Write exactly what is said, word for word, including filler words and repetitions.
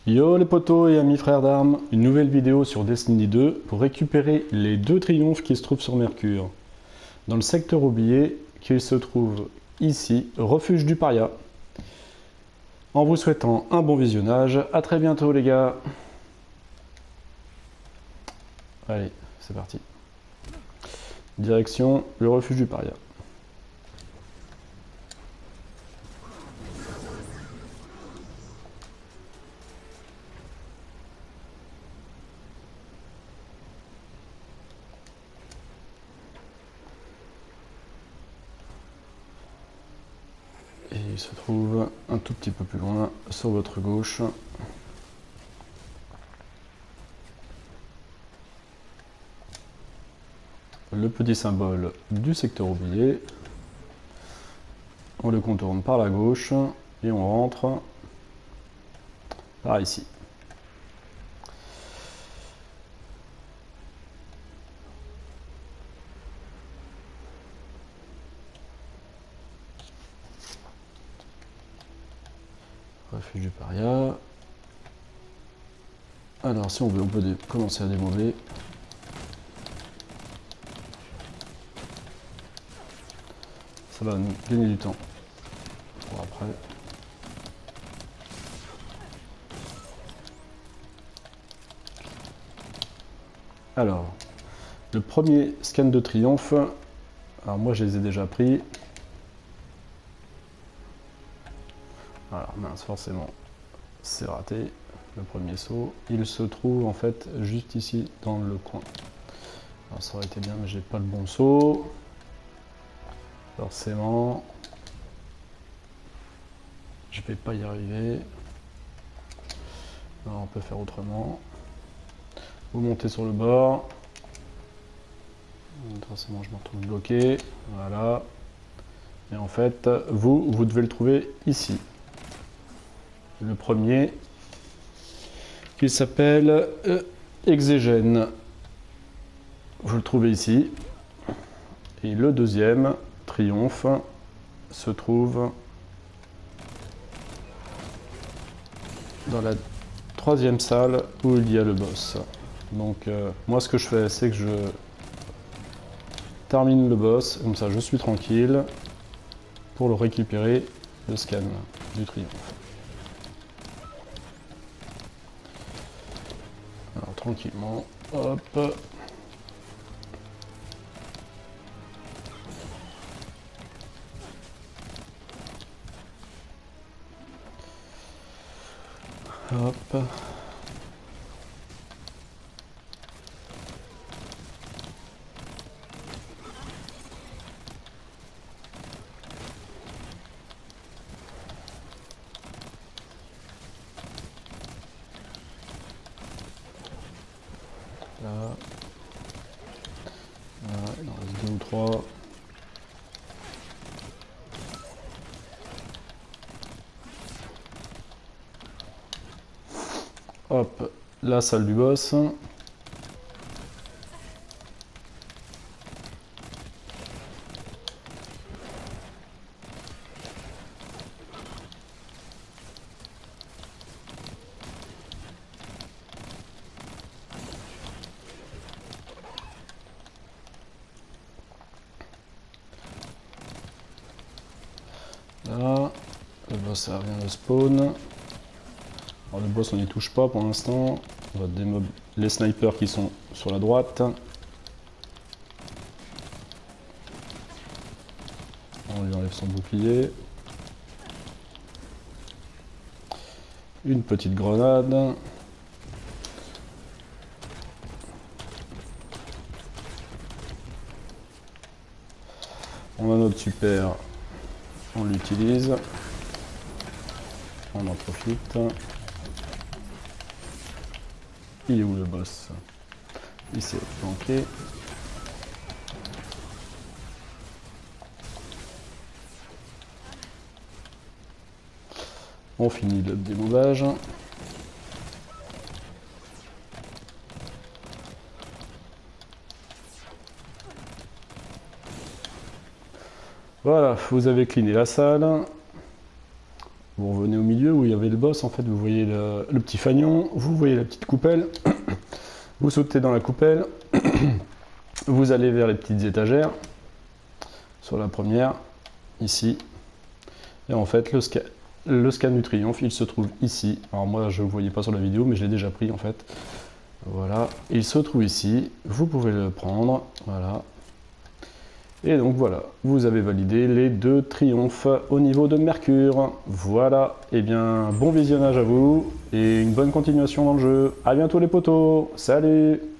Yo les potos et amis frères d'armes, une nouvelle vidéo sur Destiny deux pour récupérer les deux triomphes qui se trouvent sur Mercure. Dans le secteur oublié, qui se trouve ici, refuge du paria. En vous souhaitant un bon visionnage, à très bientôt les gars. Allez, c'est parti. Direction le refuge du paria. Et il se trouve un tout petit peu plus loin, sur votre gauche. Le petit symbole du secteur oublié. On le contourne par la gauche et on rentre par ici. Refuge du paria. Alors si on veut, on peut commencer à démoler. Ça va nous gagner du temps pour après. Alors, le premier scan de triomphe, alors moi je les ai déjà pris. Alors mince, forcément, c'est raté. Le premier saut, il se trouve en fait juste ici dans le coin. Alors ça aurait été bien, mais j'ai pas le bon saut. Forcément, je vais pas y arriver. Alors, on peut faire autrement. Vous montez sur le bord. Forcément, je me retrouve bloqué. Voilà. Et en fait, vous, vous devez le trouver ici. Le premier, qui s'appelle euh, Exégène. Vous le trouvez ici. Et le deuxième, Triomphe, se trouve dans la troisième salle où il y a le boss. Donc euh, moi ce que je fais, c'est que je termine le boss, comme ça je suis tranquille pour le récupérer, le scan du triomphe. Alors tranquillement, hop. Hop. Là. Là, il en reste deux ou trois. Hop, la salle du boss. Là, le boss ça vient de spawn. Alors le boss on n'y touche pas pour l'instant. On va démob les snipers qui sont sur la droite. On lui enlève son bouclier. Une petite grenade. On a notre super. On l'utilise. On en profite. Il est où le boss? Il s'est planqué. On finit le démoulage. Voilà, vous avez cleané la salle. Vous revenez au milieu où il y avait le boss, en fait, vous voyez le, le petit fanion, vous voyez la petite coupelle, vous sautez dans la coupelle, vous allez vers les petites étagères, sur la première, ici, et en fait, le, sca le scan du triomphe, il se trouve ici. Alors moi, je ne le voyais pas sur la vidéo, mais je l'ai déjà pris, en fait. Voilà, il se trouve ici, vous pouvez le prendre, voilà. Et donc voilà, vous avez validé les deux triomphes au niveau de Mercure. Voilà, et bien bon visionnage à vous et une bonne continuation dans le jeu. A bientôt les potos, salut!